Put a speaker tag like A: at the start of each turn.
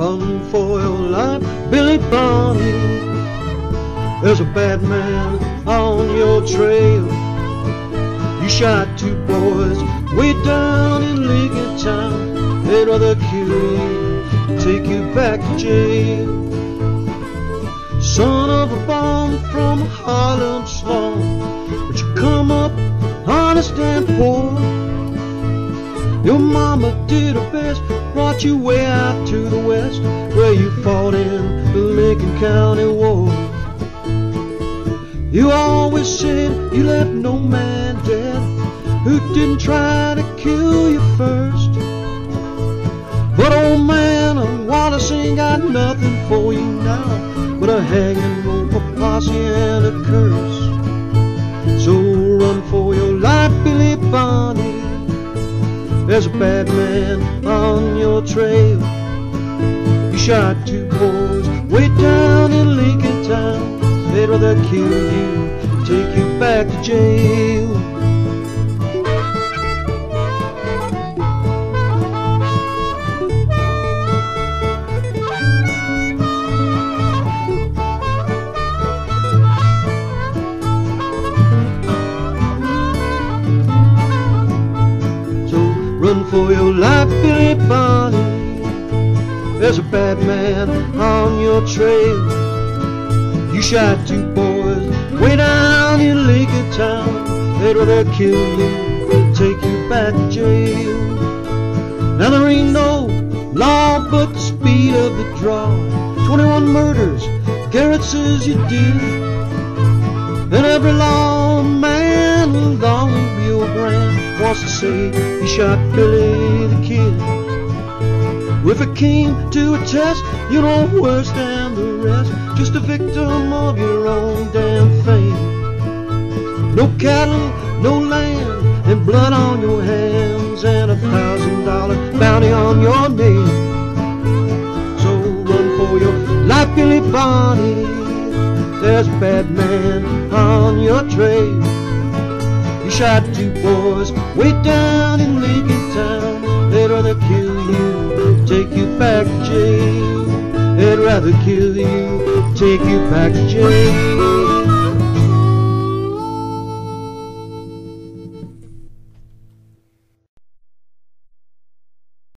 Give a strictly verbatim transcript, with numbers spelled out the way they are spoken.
A: run for your life, Billy Barney. There's a bad man on your trail. You shot two boys way down in Lincoln Town. They'd rather kill you, take you back to jail. Son of a bomb from Harlem slum, but you come up honest and poor. Your mama did her best, brought you way out to the west, where you fought in the Lincoln County War. You always said you left no man dead who didn't try to kill you first. But old man, Wallace ain't got nothing for you now but a hanging rope, a posse, and a curse. So run for your life, Billy Barney. There's a bad man on your trail. You shot two boys way down in Lincoln Town. They'd rather kill you, take you back to jail. Run for your life, Billy Barney. There's a bad man on your trail. You shot two boys way down in Lincoln Town. They'd rather kill you, take you back to jail. Now there ain't no law but the speed of the draw. Twenty-one murders, Garrett says you did. And every lawman along Rio Grande wants to say he shot Billy the Kid. If it came to a test, you're no worse than the rest, just a victim of your own damn fame. No cattle, no land, and blood on your hands, and a thousand dollar bounty on your name. So run for your life, Billy Barney. There's a bad man on your trail. You shot two boys way down in Lincoln Town. They'd rather kill you, take you back to jail. They'd rather kill you, take you back to jail.